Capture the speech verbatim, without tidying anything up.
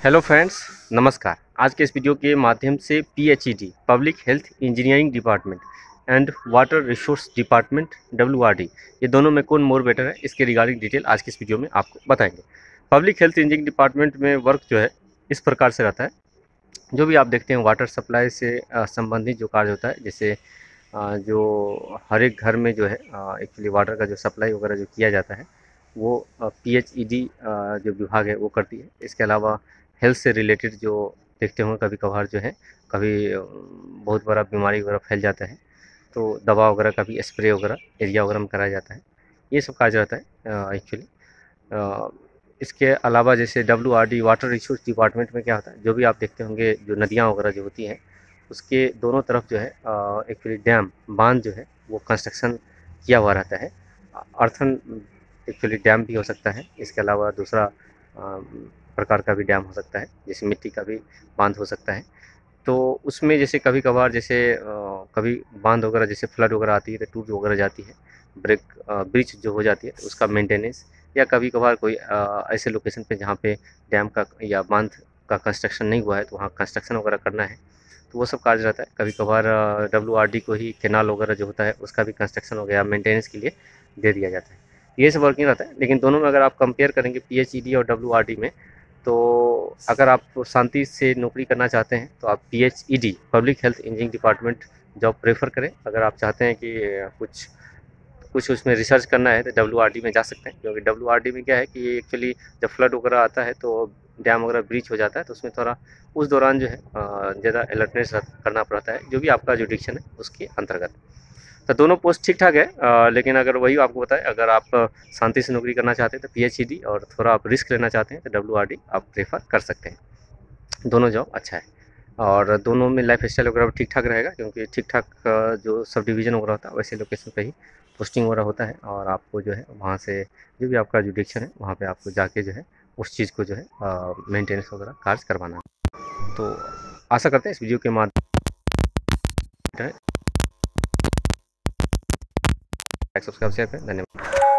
Hello friends, नमस्कार। आज के इस वीडियो के माध्यम से PHED public health engineering department and water resource department WRD, ये दोनों में कौन मोर बेटर है, इसके रिगार्डिंग डिटेल आज के इस वीडियो में आपको बताएंगे। पब्लिक हेल्थ इंजीनियरिंग डिपार्टमेंट में वर्क जो है इस प्रकार से रहता है। जो भी आप देखते हैं वाटर सप्लाई से संबंधित जो कार्य होता है, जैसे जो हर एक घर में जो है एक्चुअली वाटर का जो सप्लाई वगैरह जो किया जाता है वो पीएचईडी जो विभाग है वो करती है। इसके अलावा हेल्थ से रिलेटेड जो देखते होंगे कभी कभार जो है कभी बहुत बड़ा बीमारी वगैरह फैल जाता है तो दवा वगैरह का भी स्प्रे वगैरह एरिया वगैरह में कराया जाता है। ये सब कार्य रहता है एक्चुअली। इसके अलावा जैसे डब्ल्यूआरडी वाटर रिसोर्स डिपार्टमेंट में क्या होता है, जो भी आप देखते होंगे जो नदियाँ वगैरह जो होती हैं उसके दोनों तरफ जो है एक्चुअली डैम बांध जो है वो कंस्ट्रक्शन किया हुआ रहता है। अर्थन एक्चुअली डैम भी हो सकता है, इसके अलावा दूसरा प्रकार का भी डैम हो सकता है, जैसे मिट्टी का भी बांध हो सकता है। तो उसमें जैसे कभी कभार जैसे कभी बांध वगैरह जैसे फ्लड वगैरह आती है तो टूट वगैरह जाती है, ब्रेक ब्रिज जो हो जाती है तो उसका मेंटेनेंस, या कभी कभार कोई ऐसे लोकेशन पे जहाँ पे डैम का या बांध का कंस्ट्रक्शन नहीं हुआ है तो वहाँ कंस्ट्रक्शन वगैरह करना है तो वो सब कार्य रहता है। कभी कभार डब्ल्यूआरडी को ही केनाल वगैरह जो होता है उसका भी कंस्ट्रक्शन हो गया मेंटेनेंस के लिए दे दिया जाता है। ये सब वर्किंग रहता है। लेकिन दोनों में अगर आप कंपेयर करेंगे पीएचईडी और डब्ल्यूआरडी में, तो अगर आप शांति से नौकरी करना चाहते हैं तो आप PHED public health engineering department job prefer करें। अगर आप चाहते हैं कि कुछ कुछ उसमें रिसर्च करना है तो डब्ल्यूआरडी में जा सकते हैं, क्योंकि डब्ल्यूआरडी में क्या है कि एक्चुअली जब फ्लड वगैरह आता है तो डैम वगैरह ब्रीच हो जाता है तो उसमें थोड़ा उस दौरान जो है ज़्यादा अलर्टनेस करना पड़ता है, जो भी आपका जुडिक्शन है उसके अंतर्गत। तो दोनों पोस्ट ठीक ठाक है, आ, लेकिन अगर वही आपको बताएं, अगर आप शांति से नौकरी करना चाहते हैं तो पीएचईडी, और थोड़ा आप रिस्क लेना चाहते हैं तो डब्ल्यूआरडी आप प्रेफर कर सकते हैं। दोनों जॉब अच्छा है और दोनों में लाइफ स्टाइल वगैरह ठीक ठाक रहेगा, क्योंकि ठीक ठाक जो सब डिवीज़न वगैरह होता है वैसे लोकेशन पे ही पोस्टिंग वगैरह होता है, और आपको जो है वहाँ से जो भी आपका जुडिक्शन है वहाँ पे आपको जाके जो है उस चीज़ को जो है मेंटेनेंस वगैरह कार्य करवाना है। तो आशा करते हैं इस वीडियो के माध्यम सब्सक्राइब शेयर करें। धन्यवाद।